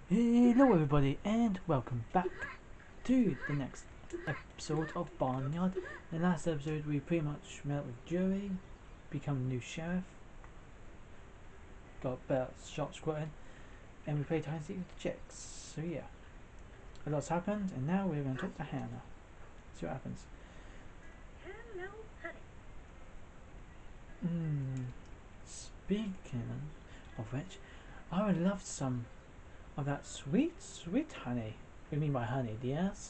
Hello everybody and welcome back to the next episode of Barnyard. In the last episode we pretty much met with Joey, become a new sheriff, got better sharp squatting, and we played hide and seek with the chicks. So yeah, a lot's happened and now we're going to talk to Hannah. See what happens. Hello, honey. Speaking of which, I would love some of that sweet honey. What do you mean by honey, Diaz?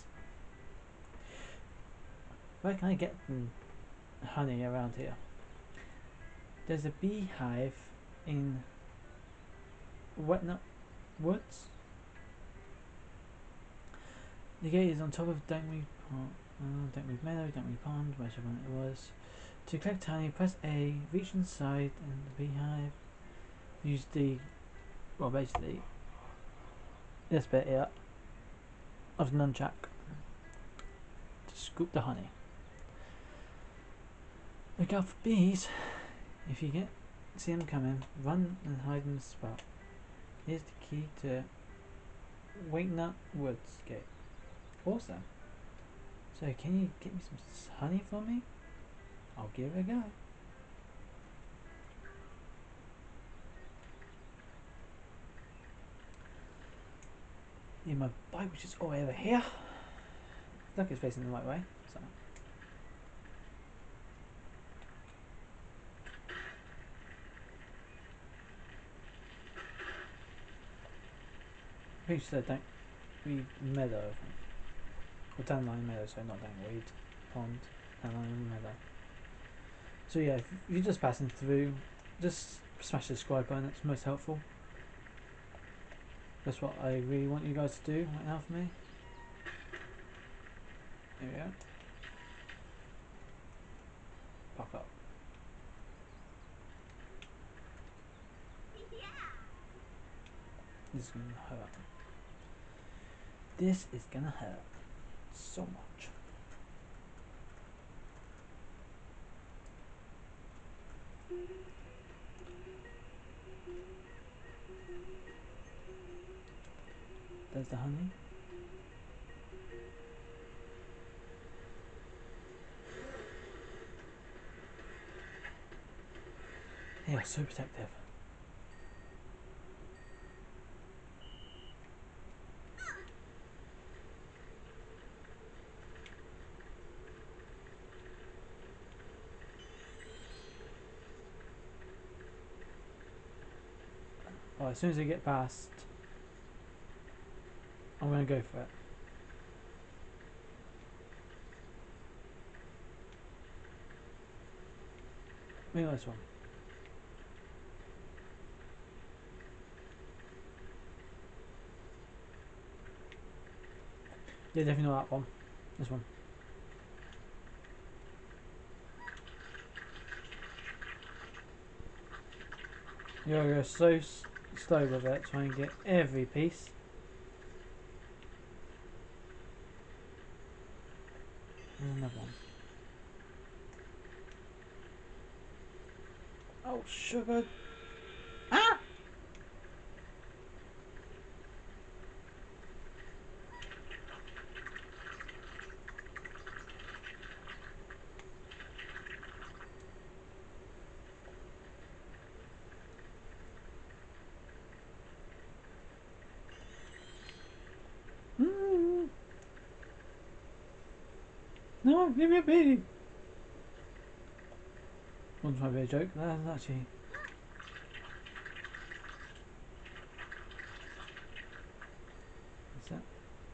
Where can I get honey around here? There's a beehive in Wetnut Woods. The gate is on top of Dankweed Meadow, Dankweed Pond, whichever one it was. To collect honey, press A, reach inside and the beehive. Use basically this bit here of the nunchuck to scoop the honey. Look out for bees. If you see them coming, run and hide in the spot. Here's the key to Wakenut Woods Gate. Awesome. So can you get me some honey for me? I'll give it a go. Need my bike, which is all over here. Look, it's facing the right way. So. Pretty sure don't we meadow, I think. Or Dandelion Meadow, so not Dankweed Pond, Dandelion Meadow. So yeah, if you're just passing through, just smash the subscribe button, it's most helpful. That's what I really want you guys to do right now for me. There we go. Pop up. This is gonna hurt. This is gonna hurt so much. There's the honey. They are so protective. Oh, as soon as I get past, I'm gonna go for it. Maybe this one. Yeah, definitely not that one. This one. You're gonna go so slow with it, trying to get every piece. There's another one. Oh, sugar. Ah! Mm. No, give me a bee. Wasn't trying to be a joke. That's actually. What's that?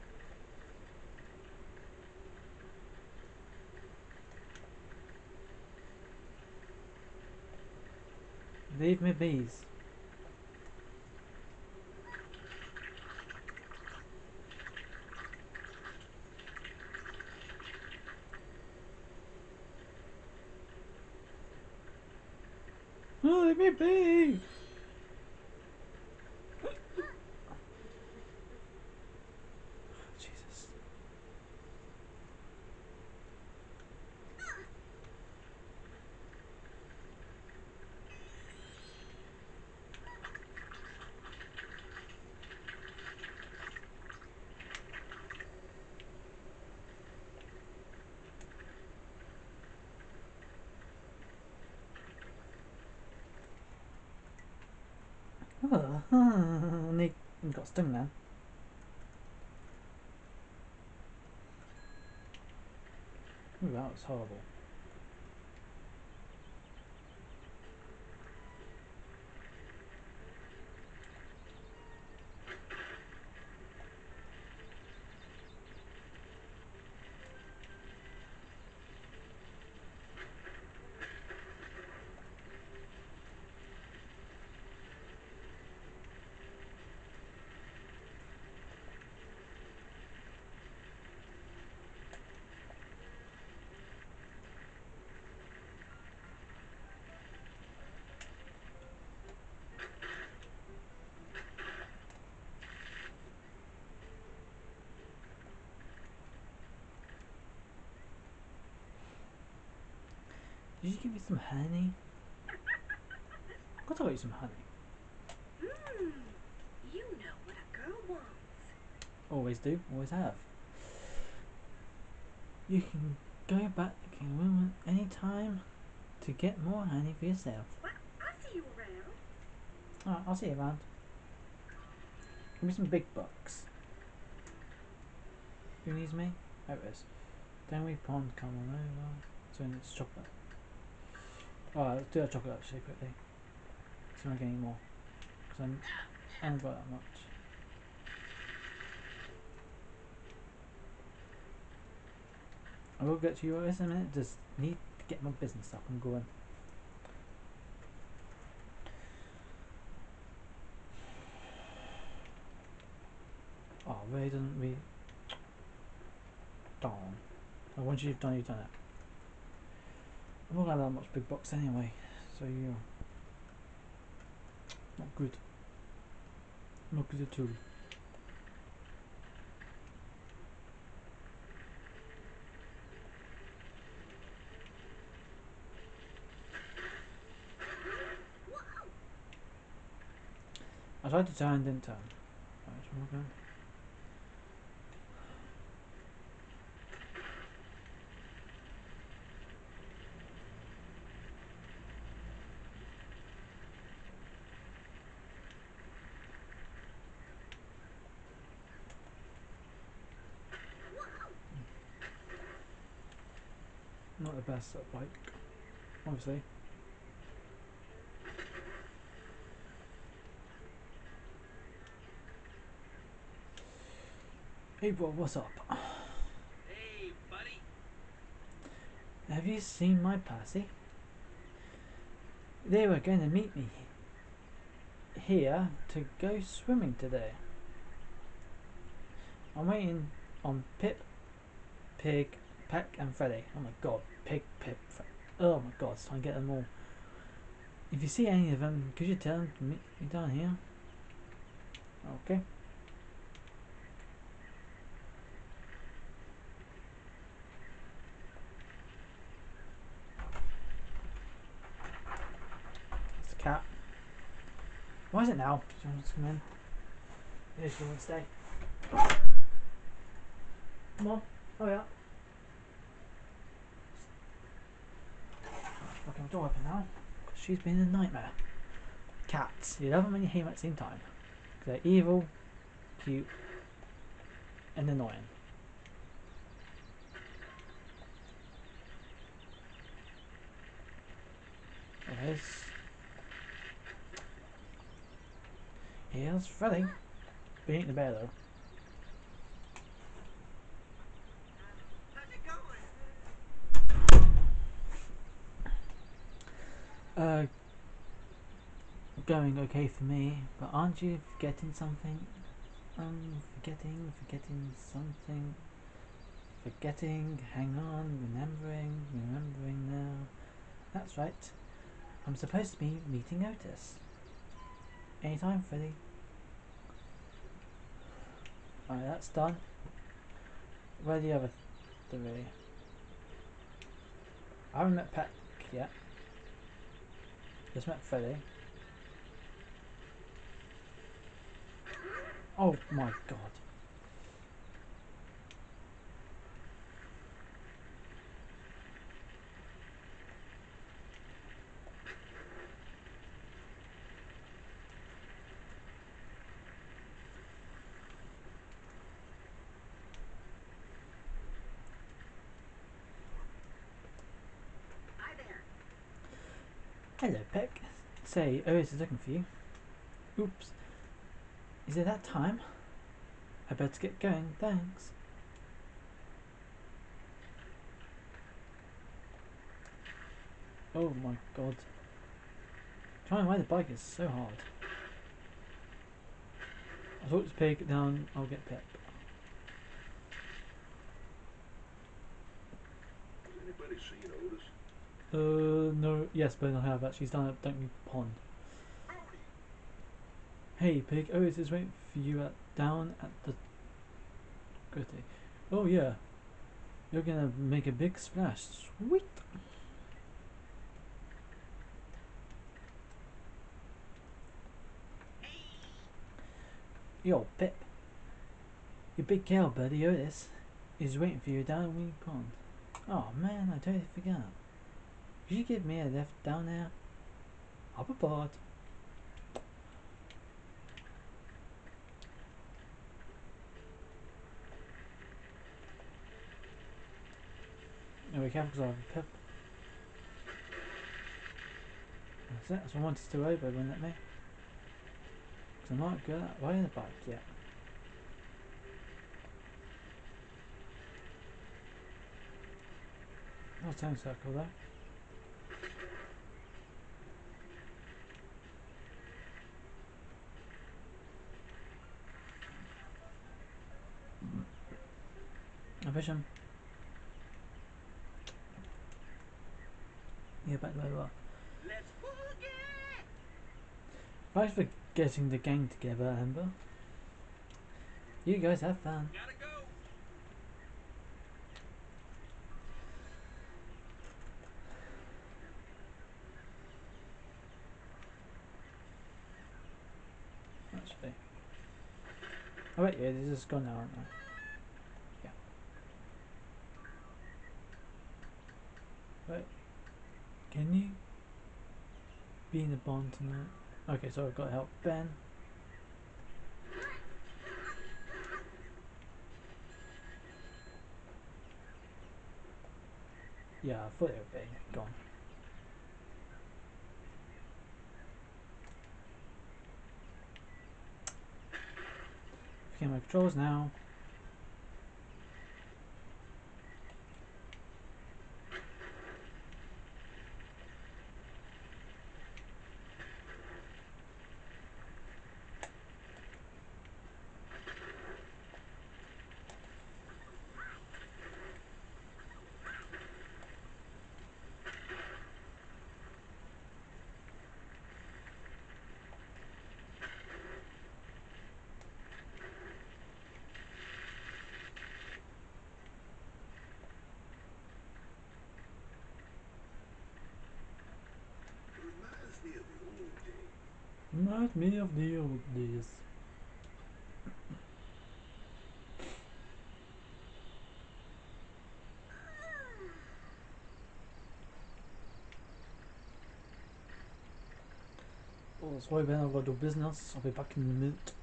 Leave me bees. Oh, leave me be. Jesus. And he got stung then. Ooh, that was horrible. Did you give me some honey? Of course I got you some honey. You know what a girl wants. Always do, always have. You can go back to woman any time to get more honey for yourself. Well, I'll see you around. Alright, I'll see you around. Give me some big bucks. Who needs me? Oh, it is. Dangly Pond, come on over. So it's chocolate. Alright, let's do that chocolate actually quickly. See if I get any more. Because I haven't got that much. I will get to yours in a minute. Just need to get my business up and going. Oh, really doesn't really. Darn. Oh, once you've done it. I'm not gonna have that much big box anyway, so you're not good. Not good at all. I tried to turn, didn't turn. Right, so we're going. Not the best at bike, obviously. Hey bro, what's up? Hey, buddy. Have you seen my posse? They were going to meet me here to go swimming today. I'm waiting on Pip, Pig, Peck and Freddy. Oh my god, Pig, Pip, oh my god, it's time to get them all. If you see any of them, could you tell them to meet me down here? Okay. It's a cat. Why is it now? She wants to come in. Yeah, she wants to stay. Come on, hurry up. Okay, my door open now. Because she's been a nightmare. Cats, you love them when you hate them at the same time. They're evil, cute, and annoying. Here's Freddy. Being the bear though. How's it going? Going okay for me, but aren't you forgetting something? Forgetting something. Forgetting, hang on, remembering now. That's right. I'm supposed to be meeting Otis. Anytime, Freddy. Alright, that's done. Where are the other three? I haven't met Peck yet. Just met Freddy. Oh my god. Hello, Peck. Say, Otis is looking for you. Oops. Is it that time? I better get going, thanks. Oh my god. Trying to ride the bike is so hard. I'll talk to Pig, down I'll get Pep. Has anybody seen Otis? No, yes, but I have actually. He's down at Dunkley Pond. Brody! Hey, Pig, Otis is waiting for you down at the Gritty. Oh yeah, you're gonna make a big splash. Sweet! Yo, Pip. Your big cow buddy Otis is waiting for you down at Wing Pond. Oh man, I totally forgot. Could you give me a lift down there? Up aboard. No, we can't because I have a Pip. That's it, that's what I wanted to over, wouldn't let me. Because I'm not good at riding the bike yet. No time circle though. I wish I'm. Yeah, back where we were. Let's boogie! Thanks for getting the gang together, Amber. You guys have fun. Gotta go! Actually. Oh wait, yeah, this is gone now, aren't they? Yeah. Wait. Can you be in the bond tonight? Okay, so I've got to help Ben. Yeah, I thought they were being gone. Okay, my controls now. It reminds me of the old days. Remind me of the old days. Oh, sorry Ben, I've got to do business. I'll be back in a minute.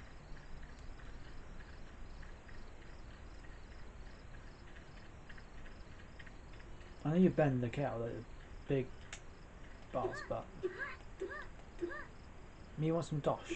I know you bend the cow like a big boss, but me want some dosh.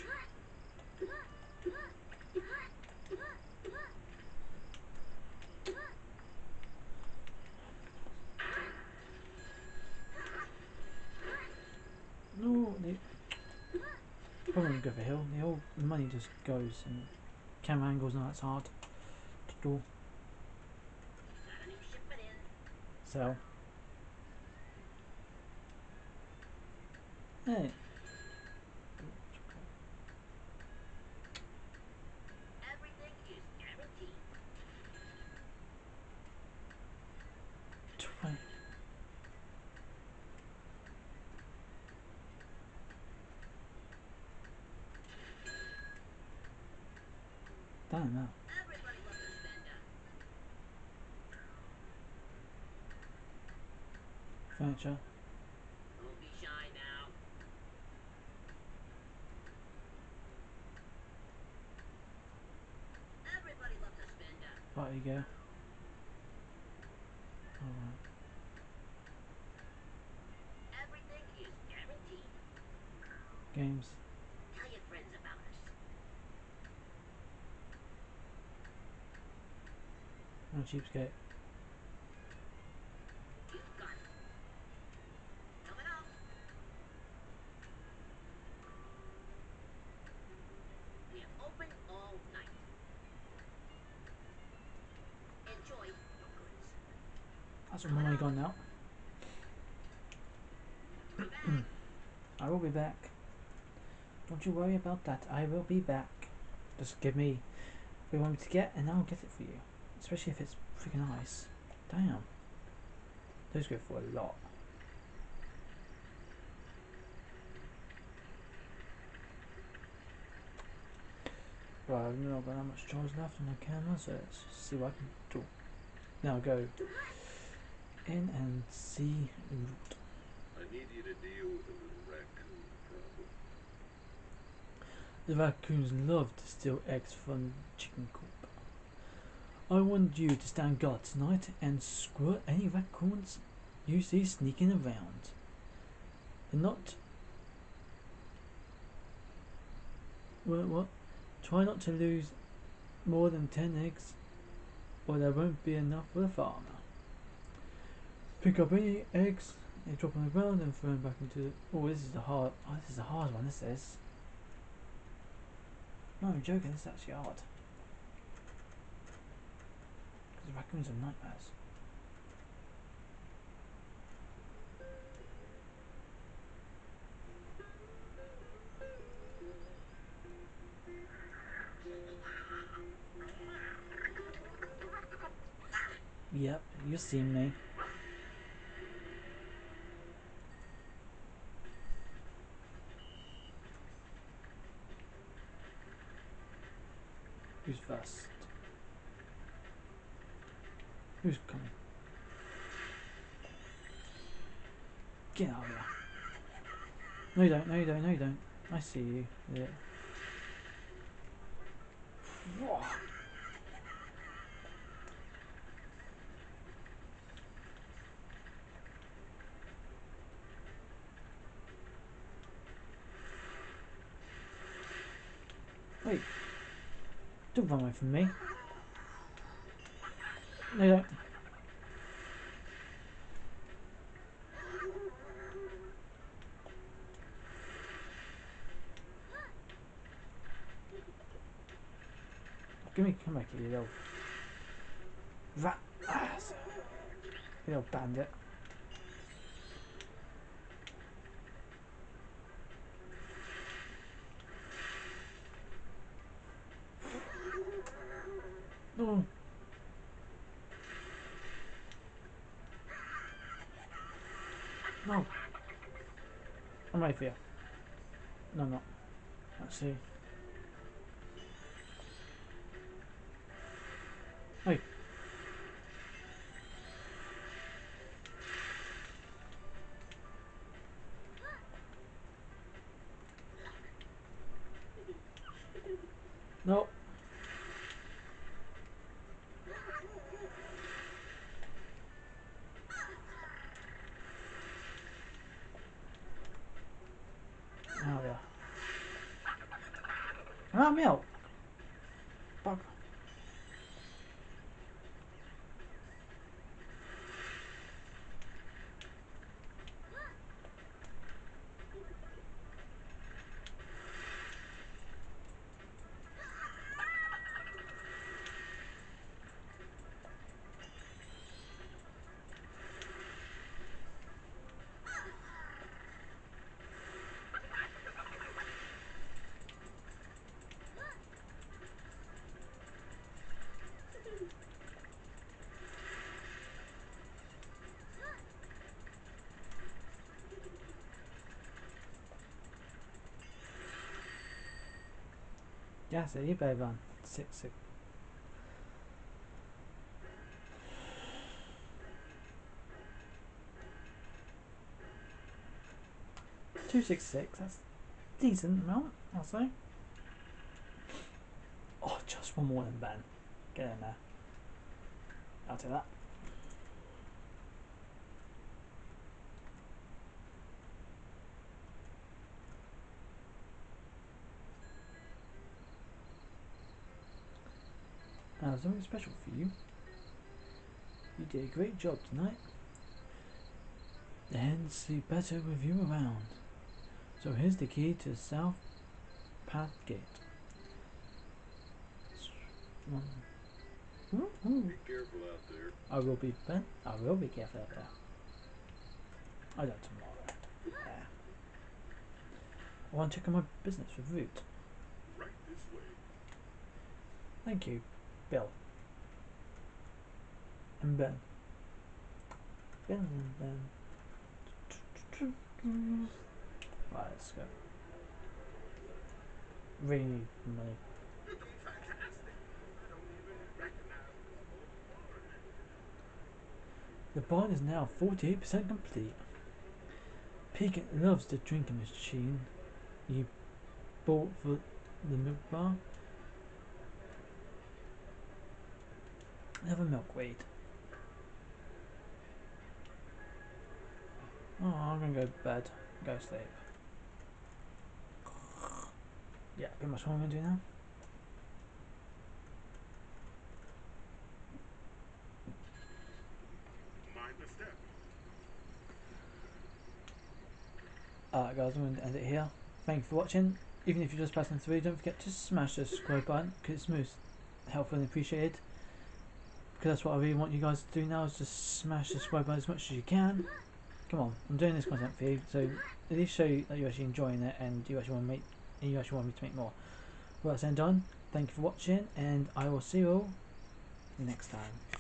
No, the problem with Griffith Hill, the whole money just goes and camera angles now it's hard to do. Got a new shipment in. So hey. Everything is guaranteed. Try. Damn now. Everybody loves a spender. Furniture. Don't be shy now. Everybody loves a spender. Right you go. Alright. Everything is guaranteed. games. Tell your friends about us. I'm a cheapskate. You've got it. Coming up. We're open all night. Enjoy your goods. That's all my money gone now. Be back. I will be back. Don't you worry about that. I will be back. Just give me what you want me to get and I'll get it for you. Especially if it's freaking ice. Damn. Those go for a lot. Right, I've not got that much charge left on my camera, so let's see what I can do. Now go in and see route. I need you to deal with a little raccoon problem. The raccoons love to steal eggs from the chicken coop. I want you to stand guard tonight and squirt any raccoons you see sneaking around. And not... What? Try not to lose more than 10 eggs or there won't be enough for the farmer. Pick up any eggs and drop on the ground and throw them back into the... Oh, this is a hard one, this is. No, I'm joking, this is actually hard. Because raccoons are nightmares. Yep, you've seen me. Who's first? Who's coming? Get out of here. No you don't, no you don't, no you don't. I see you. Yeah. Whoa. Wait. Don't run away from me. No you don't. Give me, come back here, you little rat ass. You little bandit. No. No. I'm right for you. No, I'm not. Let's see. Hey. No. Oh yeah. Ah, milk. Fuck. Yeah, so you better run. 6-6. 266. That's a decent amount, I'll say. Oh, just one more than Ben. Get in there. I'll do that. I have something special for you. You did a great job tonight. The hens sleep better with you around. So here's the key to the South Path Gate. Be careful out there. I will be, Ben. I will be careful out there. I don't tomorrow. Yeah. I want to check on my business with Root. Right this way. Thank you, Bill. And Ben. Bill and Ben. Right, let's go. Really need money. You're doing fantastic. I don't even recognize this old barn. The barn is now 48% complete. Pekin loves the drinking machine you bought for the milk bar. Never milkweed. Oh, I'm gonna go to bed. Go sleep. Yeah, pretty much what I'm gonna do now. Mind the step. Alright guys, I'm going to end it here. Thank you for watching. Even if you're just passing through, don't forget to smash the subscribe button because it's most helpful and appreciated. Because that's what I really want you guys to do now, is just smash the subscribe button as much as you can. Come on, I'm doing this content for you, so at least show you that you're actually enjoying it and you actually want to me to make more. Well, that's then done. Thank you for watching, and I will see you all next time.